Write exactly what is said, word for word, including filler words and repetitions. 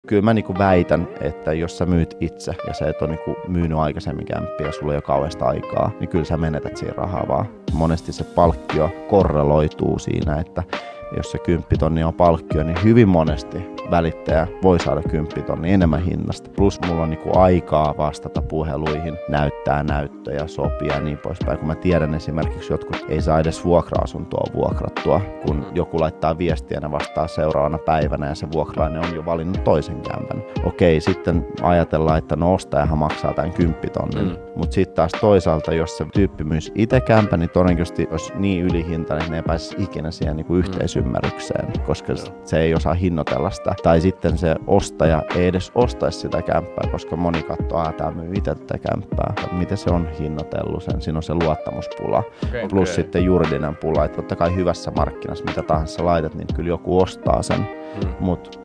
Kyllä mä niinku väitän, että jos sä myyt itse ja sä et ole niinku myynyt aikaisemmin kämppiä ja sulla ei ole kauheasta aikaa, niin kyllä sä menetät siinä rahaa vaan. Monesti se palkkio korreloituu siinä, että jos se kymppitonni on palkkio, niin hyvin monesti välittäjä voi saada kymppitonni enemmän hinnasta. Plus mulla on niinku aikaa vastata puheluihin, näyttää näyttöjä, sopia ja niin poispäin. Kun mä tiedän esimerkiksi jotkut ei saa edes vuokra-asuntoa vuokrattua, kun joku laittaa viestiä ja ne vastaa seuraavana päivänä ja se vuokralainen on jo valinnut toisen kämpän. Okei, sitten ajatellaan, että no ostajahan maksaa tämän kymppitonnin. Mm. Mutta sitten taas toisaalta, jos se tyyppi myisi itse kämpän, niin todennäköisesti olisi niin ylihintainen, että ne ei pääsisi ikinä siihen niinku yhteisymmärrykseen, koska Joo. se ei osaa hinnoitella sitä. Tai sitten se ostaja ei edes ostaisi sitä kämppää, koska moni katsoo, että tämä myy itse tätä kämppää. Miten se on hinnoitellut sen? Siinä on se luottamuspula. Okay, Plus okay. sitten juridinen pula. Että totta kai hyvässä markkinassa, mitä tahansa laitat, niin kyllä joku ostaa sen. Hmm. Mut